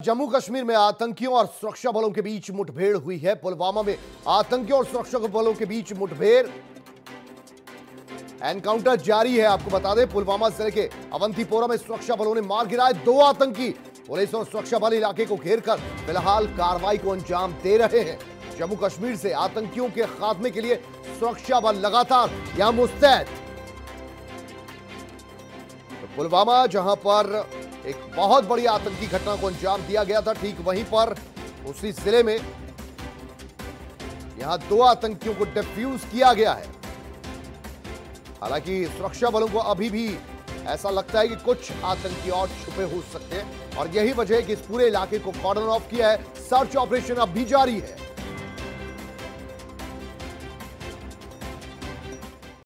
जम्मू कश्मीर में आतंकियों और सुरक्षा बलों के बीच मुठभेड़ हुई है। पुलवामा में आतंकियों और सुरक्षा बलों के बीच मुठभेड़, एनकाउंटर जारी है। आपको बता दें, पुलवामा जिले के अवंतीपोरा में सुरक्षा बलों ने मार गिराए 2 आतंकी। पुलिस और सुरक्षा बल इलाके को घेरकर फिलहाल कार्रवाई को अंजाम दे रहे हैं। जम्मू कश्मीर से आतंकियों के खात्मे के लिए सुरक्षा बल लगातार यहां मुस्तैद। तो पुलवामा, जहां पर एक बहुत बड़ी आतंकी घटना को अंजाम दिया गया था, ठीक वहीं पर उसी जिले में यहां 2 आतंकियों को डिफ्यूज किया गया है। हालांकि सुरक्षा बलों को अभी भी ऐसा लगता है कि कुछ आतंकी और छुपे हो सकते हैं और यही वजह है कि इस पूरे इलाके को कॉर्डन ऑफ किया है। सर्च ऑपरेशन अब भी जारी है।